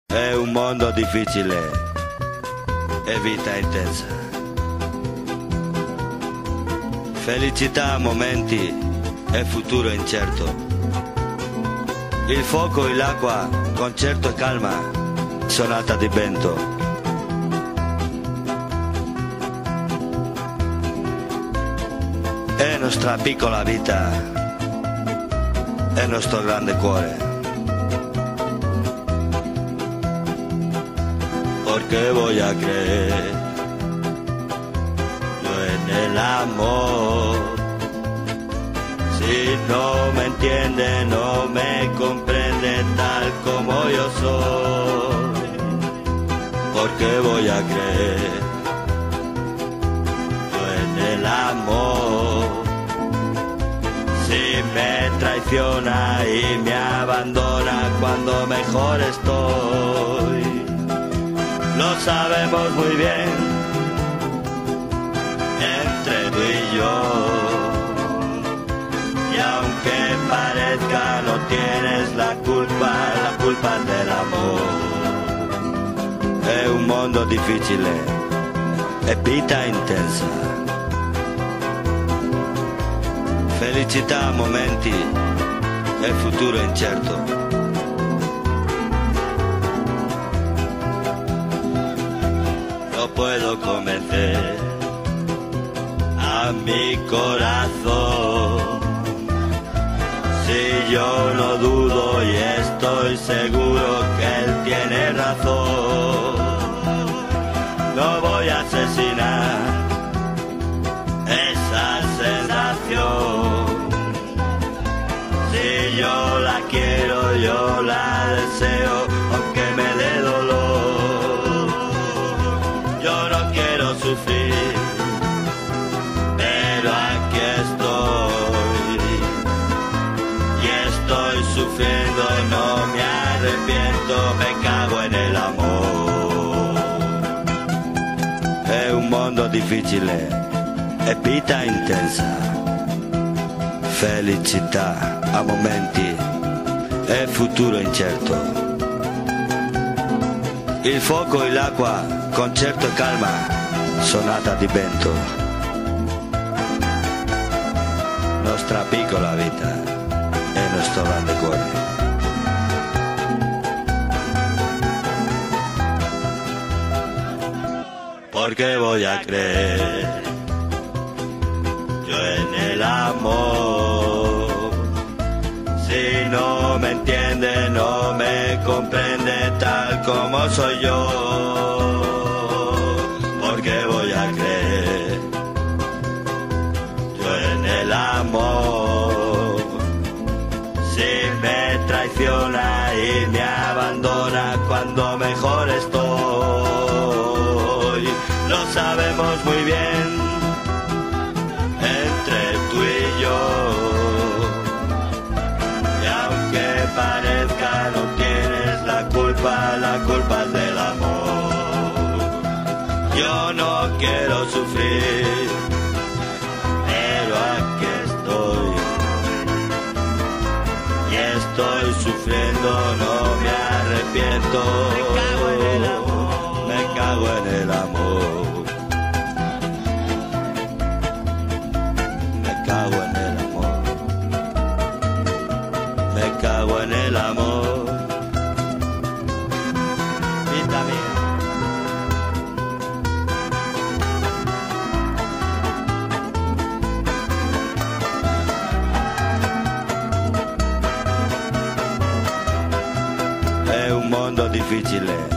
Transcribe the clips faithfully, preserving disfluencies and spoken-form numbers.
È un mondo difficile e vita intensa. Felicità a momenti e futuro incerto. Il fuoco e l'acqua, concerto e calma, sonata di vento. È nostra piccola vita, è nostro grande cuore. Porque voy a creer yo en el amor. Si no me entiende, no me comprende tal como yo soy. Porque voy a creer yo en el amor. Si me traiciona y me abandona cuando mejor estoy. Lo sabemos muy bien, entre tú y yo. Y aunque parezca no tienes la culpa, la culpa es del amor. È un mondo difficile e vita intensa. Felicità a momenti e futuro incerto. No puedo convencer a mi corazón. Si yo no dudo y estoy seguro que él tiene razón. No voy a asesinar esa sensación. Si yo la quiero, yo la deseo, aunque me dé dolor. Yo no quiero sufrir, pero aquí estoy. Y estoy sufriendo, no me arrepiento, me cago en el amor. È un mondo difficile e vita intensa. Felicità a momenti e futuro incerto. Il fuoco e l'acqua, concerto e calma, sonata di vento. Nostra piccola vita e nostro grande cuore. Porque voy a creer yo en el amor. Si no me entiende, no me comprende tal como soy yo. Porque voy a creer yo en el amor. Si me traiciona y me abandona cuando mejor estoy. Lo sabemos muy bien, entre tú y yo. Y aunque parezca no tienes la culpa, la culpa es del amor. Yo no quiero sufrir, pero aquí estoy. Y estoy sufriendo, no me arrepiento. Me cago en el amor. Me cago en el amor. Me cago en el amor. Vida mía. È un mondo difficile.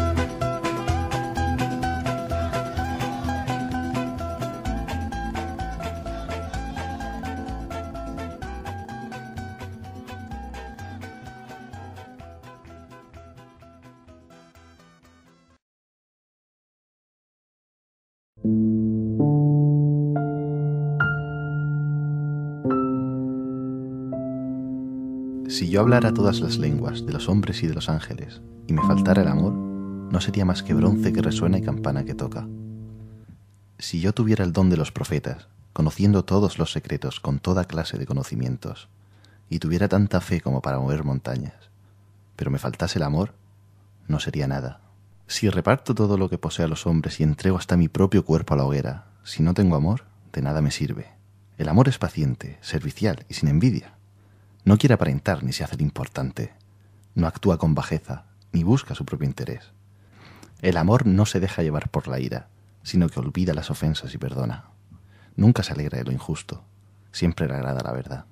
Si yo hablara todas las lenguas de los hombres y de los ángeles, y me faltara el amor, no sería más que bronce que resuena y campana que toca. Si yo tuviera el don de los profetas, conociendo todos los secretos con toda clase de conocimientos, y tuviera tanta fe como para mover montañas, pero me faltase el amor, no sería nada. Si reparto todo lo que poseo a los hombres y entrego hasta mi propio cuerpo a la hoguera, si no tengo amor, de nada me sirve. El amor es paciente, servicial y sin envidia. No quiere aparentar ni se hace el importante. No actúa con bajeza, ni busca su propio interés. El amor no se deja llevar por la ira, sino que olvida las ofensas y perdona. Nunca se alegra de lo injusto, siempre le agrada la verdad.